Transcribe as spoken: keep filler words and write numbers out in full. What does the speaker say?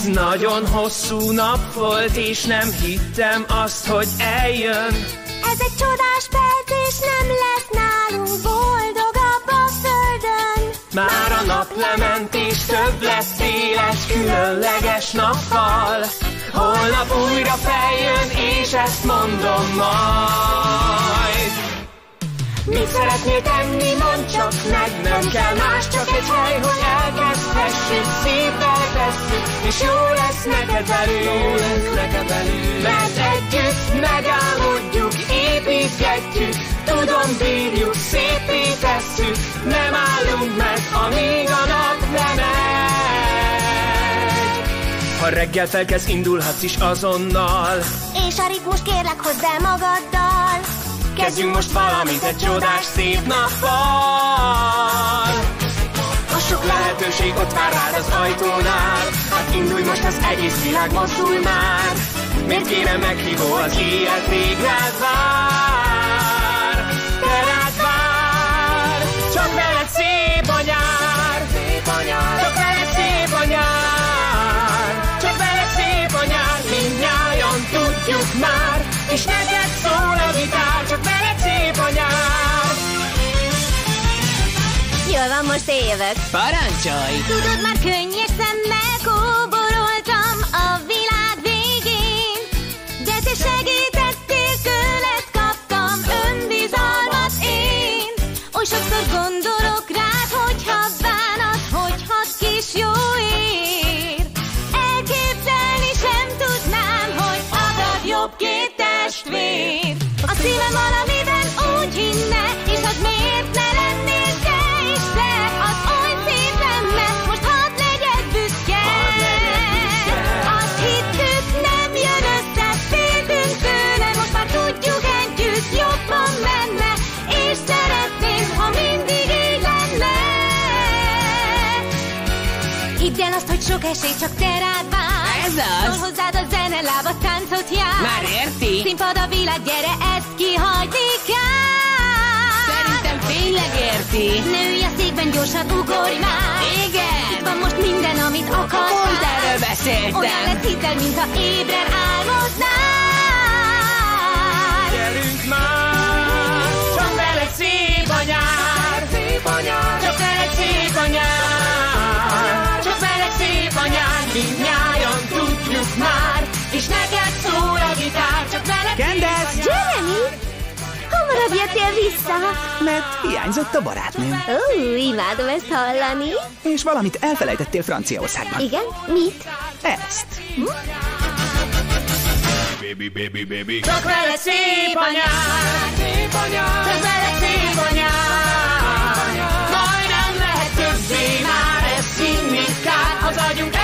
Ez nagyon hosszú nap volt, és nem hittem azt, hogy eljön. Ez egy csodás perc, és nem lesz nálunk boldogabb a földön. Már a nap lement, és több lesz éles, különleges nappal. Holnap újra feljön, és ezt mondom majd. Mit szeretnél tenni, mondd csak meg, nem kell más, csak egy hely, hogy elkezdhessük, szépen tesszük, és jó lesz neked velünk, jó lesz neked velünk. Mert együtt megálmodjuk, építgetjük, tudom bírjuk, szépé tesszük, nem állunk meg, amíg a nap lemegy. Ha reggel felkezd, indulhatsz is azonnal, és a ritmus kérlek hozzá magaddal. Kezdjünk most valamit egy csodás szép nappal. A sok lehetőség ott vár rád az ajtónál. Hát indulj most, az egész világ mozdul már. Miért kéne meghívó, az éjjel rég rád vár. De rád vár. Csak veled szép a nyár. Csak veled szép a nyár. Csak veled szép a nyár. Mindnyájan tudjuk már. És neked szól a gitár, csak veled szép a nyár. Jól van, most évek. Parancsolj! Tudod, már könnyes szemmel kóboroltam a világ végén, de te segítettél, tőled kaptam önbizalmat én. Oly sokszor gondolok rád, hogyha bánat, hogy hat kis jó ér. Elképzelni sem tudnám, hogy adad jobb két testvér. A szívem valamiben úgy hinne, és az miért ne lennél te is te? Az oly szép lenne, most hadd legyek büszke. Azt hittük, nem jön össze, féltünk tőle, most már tudjuk együtt, jobban menne, és szeretném, ha mindig így lenne. Hidd el azt, hogy sok esély csak te rád vár. Ez az! Szól hozzád a zene, lábad táncot jár. Már érti? Színpad a világ, gyere, ezt kihagyni kell. Szerintem tényleg érti. Nőj a székben, gyorsan ugorj már. Igen! Itt van most minden, amit akarsz. Pont erről beszéltem. Olyan lesz hitel, mint ha ébren álmodnál. Gyerünk már, csak veled szép a nyár. Csak veled szép a nyár. Csak veled szép a nyár. Mindnyájan tudjuk már, és neked szól a gitár, csak veled. Candace! Jeremy, hamarabb jöttél vissza. Mert hiányzott a barátnőm. Ó, imádom ezt hallani. És valamit elfelejtettél Franciaországban. Igen? Mit? Ezt. Baby, baby, baby. Csak veled szép a nyár. Csak veled szép a nyár. Majdnem lehet többé már, ezt hinni kár. Az agyunk